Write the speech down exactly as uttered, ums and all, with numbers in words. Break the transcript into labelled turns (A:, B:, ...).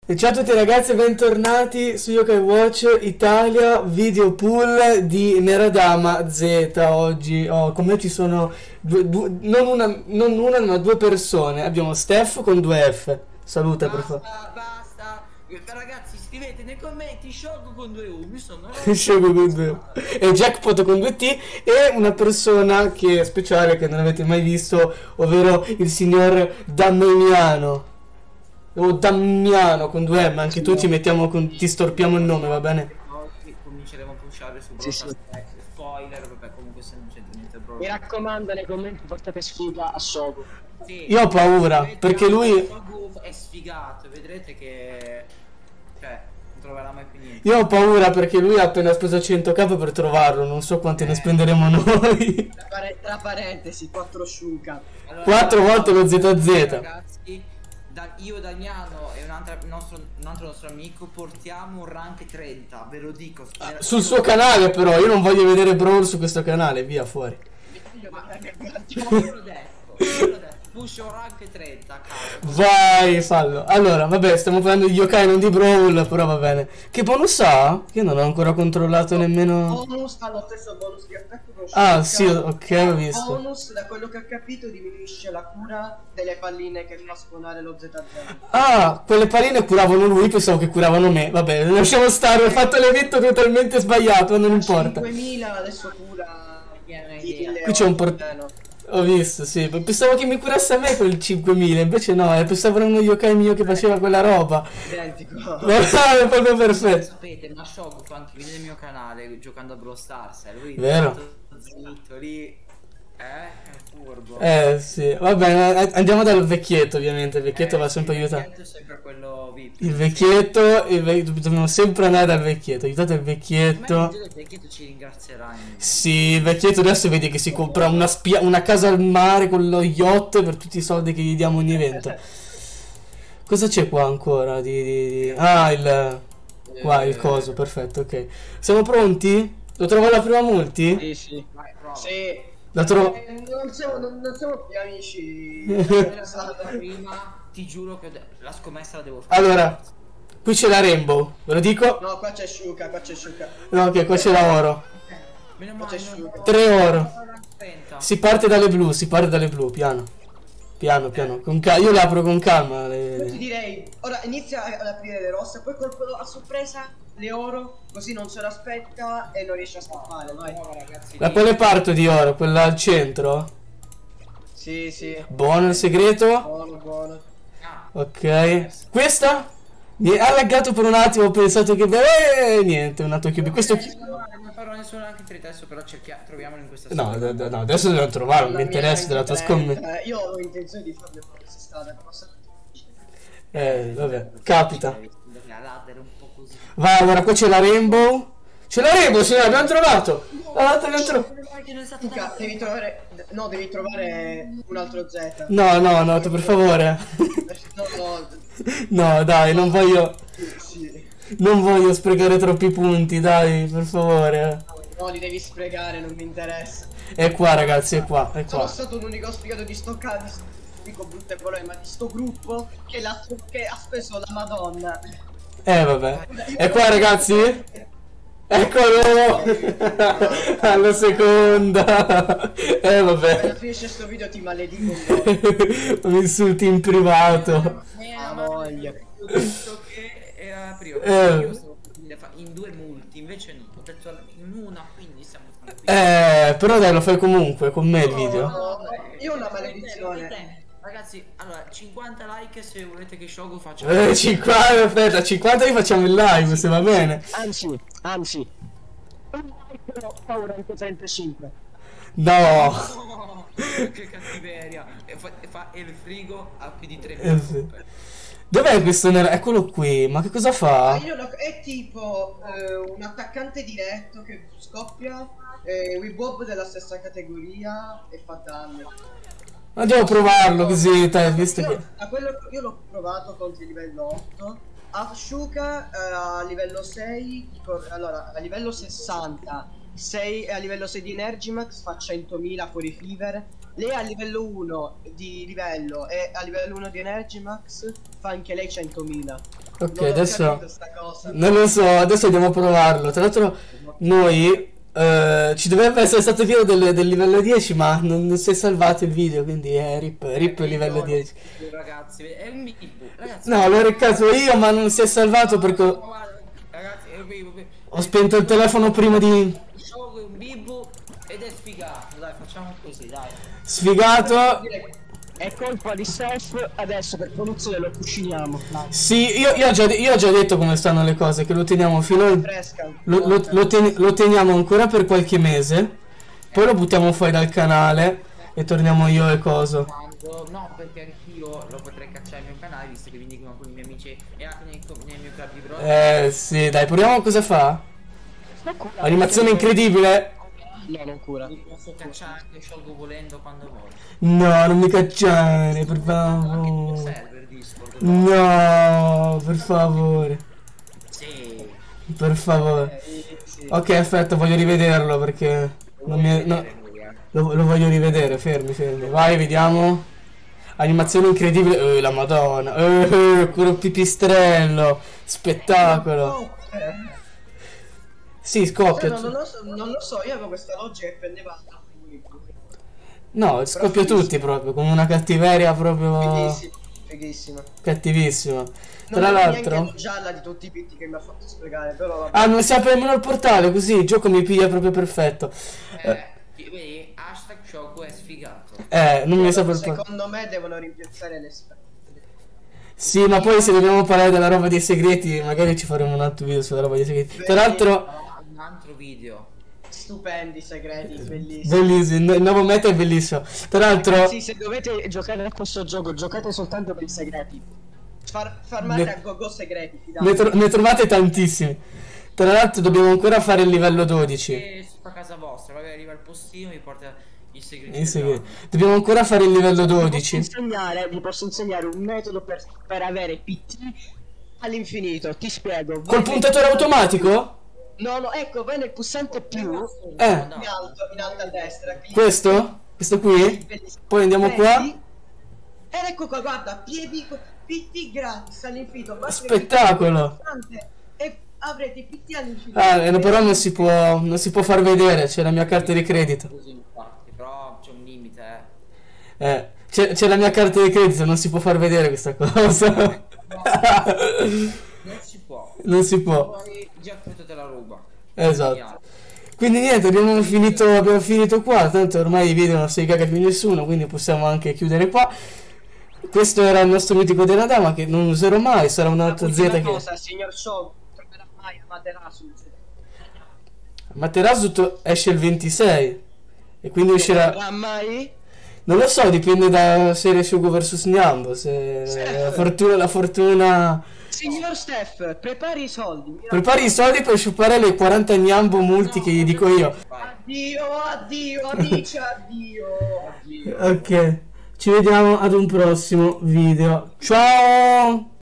A: E ciao a tutti ragazzi e bentornati su Yokai Watch Italia video pool di Neradama Z. Oggi oh, con me ci sono due, due, non, una, non una ma due persone. Abbiamo Steph con due F. Saluta per favore.
B: Basta, basta. Ragazzi, scrivete nei commenti Shogo con due U. Mi sono
A: Shogo con due U e Jackpot con due T. E una persona che è speciale, che non avete mai visto, ovvero il signor Damiano. O Damiano con due M, anche tu ci mettiamo con, ti storpiamo il nome, va bene?
B: Oggi cominceremo a pushare su
C: Sì, sì.
B: spoiler, vabbè, comunque se non c'entra niente proprio.
C: Mi raccomando, nei commenti portate scusa a Shogo.
B: Sì,
A: Io ho paura,
B: vedrete
A: perché lui...
B: Shogo è sfigato, vedrete che... cioè, non troverà mai più niente.
A: Io ho paura perché lui ha appena speso cento k per trovarlo, non so quanti ne spenderemo noi.
C: Tra, pare- tra parentesi, quattro Shuka.
B: Allora,
A: Quattro volte lo Z Z.
B: Ragazzi, da, io, Damiano e un altro nostro, un altro nostro amico portiamo un rank trenta, ve lo dico. spero-
A: Sul suo canale però, io non voglio vedere Brawl su questo canale, via fuori.
B: Ma io l'ho detto, io l'ho detto, push un rank trenta a caso.
A: Vai, fallo. Allora, vabbè, stiamo parlando di yokai, non di Brawl, però va bene. Che bonus ha? Io non ho ancora controllato nemmeno...
C: Bonus ha lo stesso bonus di attacco con
A: Ah,
C: Shuka.
A: sì, ok, ho visto.
C: Bonus, da quello che ho capito, diminuisce la cura delle palline che fa spawnare lo Z Z.
A: Ah, quelle palline curavano lui, pensavo che curavano me. Vabbè, lasciamo stare, ho fatto l'evento totalmente sbagliato, non importa.
C: cinquemila adesso cura...
A: Qui c'è un port... Ho visto, sì, pensavo che mi curasse a me quel cinquemila, invece no, eh, pensavo era uno yokai mio che faceva quella roba.
C: Identico.
A: No, è proprio perfetto.
B: Sapete, ma Shogo fa anche video nel mio canale giocando a Brawl Stars, eh, lui
A: Vero.
B: tanto zitto lì, eh, è furbo.
A: Eh sì, va bene, andiamo dal vecchietto ovviamente, il vecchietto
B: Eh,
A: va sempre
B: sì,
A: aiutato.
B: il vecchietto è sempre quello V I P.
A: Il vecchietto, il ve- dobbiamo sempre andare dal vecchietto, aiutate il
B: Ma il
A: vecchietto.
B: vecchietto ci ringrazierà. in-
A: Sì, il vecchietto adesso vedi che si compra una, spia- una casa al mare con lo yacht per tutti i soldi che gli diamo ogni evento. Cosa c'è qua ancora di, di- di- Ah, il... Qua, il coso, perfetto, ok. Siamo pronti? Lo trovo alla prima multi?
C: Sì, sì.
B: Vai, prova.
C: Sì.
A: La trovo...
C: Eh, non, siamo, non, non siamo più amici.
B: Era stata prima, ti giuro che de- la scommessa la devo fare.
A: Allora, qui c'è la Rainbow, ve lo dico?
C: No, qua c'è Shuka, qua c'è Shuka.
A: No, ok, qua c'è la oro.
B: Meno
C: C'è
B: male,
C: Shuka.
B: non-
A: Tre oro.
B: trenta.
A: Si parte dalle blu, si parte dalle blu, piano. Piano, piano. Con cal- io le apro con calma. le-
C: Io ti
A: le-
C: direi, ora inizia ad aprire le rosse, poi colpo a sorpresa le oro, così non se l'aspetta e non riesce a scappare, vai.
B: Brava, ragazzi,
A: Da
B: lì.
A: quale parto di oro? Quella al centro?
C: Sì, sì.
A: Buono il segreto.
C: Buono, buono.
B: Ah,
A: Ok. Questa? Mi ha laggato per un attimo, ho pensato che... Eh, niente, un altro chiubi. Questo... chi-
B: non non farò nessuno anche trenta, adesso però cerchiamo, troviamolo in questa
A: No,
B: storia.
A: no, no, no, adesso devo trovarlo,
C: La
A: mi
C: mia
A: interessa della tua
C: trenta,
A: scommessa.
C: eh, Io ho intenzione di farle fuori quest'estate, ma posso...
A: Eh, vabbè, capita.
B: Devi spenderli a ladder un po' così.
A: Vai, allora qua c'è la Rainbow. C'è la Rainbow, signora, abbiamo trovato. Ah, abbiamo trovato.
B: Che non è stato
C: Shuka, devi trovare... No, devi trovare un altro Z.
A: No, no, no, per favore.
C: No, no,
A: No, dai, non voglio...
C: sì.
A: Non voglio sprecare troppi punti, dai, per favore.
C: No, li devi sprecare, non mi interessa.
A: È qua, ragazzi, è qua, è
C: Sono
A: qua.
C: stato l'unico sfigato di sto cazzo, dico brutte parole, ma di sto gruppo che, la, che ha speso la Madonna.
A: Eh, vabbè. È qua, ragazzi? Eccolo! Alla seconda! Eh,
C: Appena
A: vabbè.
C: finisce sto video ti maledico un po'.
A: Mi insulti in privato.
B: Eh,
C: Ah,
B: ma
C: voglia.
B: ho detto che era prima,
A: Eh.
B: io stavo per dire fa- in due multi, invece no, ho detto in una, quindi siamo tranquilli.
A: Eh, però dai, lo fai comunque con me il video.
C: No,
B: Eh,
C: io ho una
B: per te,
C: maledizione.
B: per te. Ragazzi, allora, cinquanta like se volete che Shogo faccia...
A: Eh, cinquanta, aspetta, cinquanta vi facciamo il live, se va bene.
C: Anzi, anzi. Però paura anche trentacinque.
A: No.
B: Oh, che cattiveria! E, fa, e, fa, e il frigo ha più di tre
A: Eh, sì. Dov'è questo nero? Eccolo qui, ma che cosa
C: Ah,
A: fa?
C: io lo- è tipo eh, un attaccante diretto che scoppia eh, Weebob della stessa categoria e fa danno.
A: Andiamo a provarlo così, dai, visto
C: Io,
A: che...
C: a quello, io l'ho provato contro il livello otto. A Shuka eh, a livello sei, tipo, allora a livello sessanta, sei, a livello sei di Energimax fa centomila fuori Fever. Lei a livello uno di livello e a livello uno di Energimax fa anche lei centomila.
A: Ok,
C: Non ho
A: adesso
C: capito sta cosa.
A: non lo so, adesso andiamo a provarlo. Tra l'altro noi eh, ci dovrebbe essere stato il video del, del livello dieci, ma non, non si è salvato il video, quindi è rip, rip il livello dieci.
B: Ragazzi, è un Bibu. Ragazzi,
A: No, l'ho riccato io, ma non si è salvato perché ho
B: guarda, ragazzi, è un Bibu.
A: ho spento il telefono prima di...
B: Shogo è un Bibu ed è sfigato. Dai, facciamo così, dai.
A: Sfigato.
C: È colpa di Seth, adesso per produzione lo cuciniamo.
A: Sì, io, io ho già, io ho già detto come stanno le cose, che lo teniamo fino al...
C: Fresca.
A: Lo, lo- lo ten- lo teniamo ancora per qualche mese, poi lo buttiamo fuori dal canale e torniamo io e coso.
B: Quando- No, perché anch'io lo potrei cacciare nel mio canale, visto che mi dicono con i miei amici e anche nel, nel mio club di bro.
A: Eh sì, dai, proviamo cosa fa. Animazione incredibile.
C: No, non cura.
B: Mi posso cacciare anche Shogo volendo quando voglio.
A: No, non mi cacciare, per
B: Anche nel mio
A: favore.
B: server Discord.
A: No, per favore,
B: Sì.
A: per favore.
C: Eh, sì.
A: Ok, aspetta, voglio rivederlo perché non mi... no, lo, lo voglio rivedere, fermi, fermi. Vai, vediamo. Animazione incredibile. Eh, la madonna. Eh, quello pipistrello. Spettacolo. Sì, scoppia.
C: Cioè, no, non, lo so, non lo so, io avevo questa logica che prendeva
A: No, scoppia tutti proprio, con una cattiveria proprio
C: fighissimo, fighissima.
A: cattivissima.
C: Non
A: Tra
C: è
A: l'altro...
C: neanche gialla di tutti i pitti che mi ha fatto spiegare, però vabbè.
A: Ah, non si apre nemmeno il portale, così il gioco mi piglia proprio perfetto.
B: Eh, vedi, hashtag Shogo è sfigato.
A: Eh, non mi sa per portale.
C: Secondo me devono rimpiazzare le spese.
A: Sì, ma poi se dobbiamo parlare della roba dei segreti, magari ci faremo un altro video sulla roba dei segreti. Tra l'altro...
B: Un altro video.
C: Stupendi segreti, bellissimi.
A: Bellissimo, il nuovo meta è bellissimo. Tra l'altro...
C: Sì, se dovete giocare a questo gioco, giocate soltanto per i segreti. Far, farmate
A: Ne-
C: a go-go segreti,
A: Ne,
C: fidatevi.
A: tro- ne trovate tantissimi. Tra l'altro dobbiamo ancora fare il livello dodici.
B: E sta a casa vostra, magari arriva il postino, vi porta i segreti.
A: In
B: del
A: segreto.
B: nonno.
A: Dobbiamo ancora fare il livello
C: Vi posso
A: dodici.
C: insegnare, vi posso insegnare un metodo per, per avere P T all'infinito. Ti spiego. Vai
A: Col
C: nel-
A: puntatore automatico?
C: No, no, ecco, vai nel pulsante più
A: Eh,
B: No,
C: in alto, in alto a destra. clicca.
A: questo? Questo qui?
C: Bellissimo.
A: Poi andiamo qua.
C: Prendi. Ed ecco qua, guarda, piedi P T gratis all'infinito. Basta che
A: Spettacolo.
C: cliccate sul pulsante E avrete P T all'infinito.
A: Ah, eh, no, però non si può, non si può far vedere, c'è la mia carta di credito.
B: Così infatti, però c'è un limite, eh.
A: Eh, c'è, c'è la mia carta di credito, non si può far vedere questa cosa.
B: Non si può.
A: Non si può.
B: Poi già tutto te la ruba.
A: Esatto. Quindi niente, abbiamo finito, abbiamo finito qua, tanto ormai i video non si caga più nessuno, quindi possiamo anche chiudere qua. Questo era il nostro mitico della dama che non userò mai, sarà un altro Z
C: Una
A: che...
C: cosa, signor Show, troverà mai Amaterasu.
A: Materasu to- esce il ventisei e quindi uscirà...
C: Troverà mai?
A: Non lo so, dipende da serie Shugo versus Nyambo, se
C: Certo.
A: la fortuna, la fortuna...
C: Signor Steph, prepari i soldi. mi
A: Prepari i soldi per sciupare le quaranta Nyambo multi che gli dico io.
B: Vai.
C: Addio, addio, amici, addio. Addio.
A: Ok, ci vediamo ad un prossimo video. Ciao!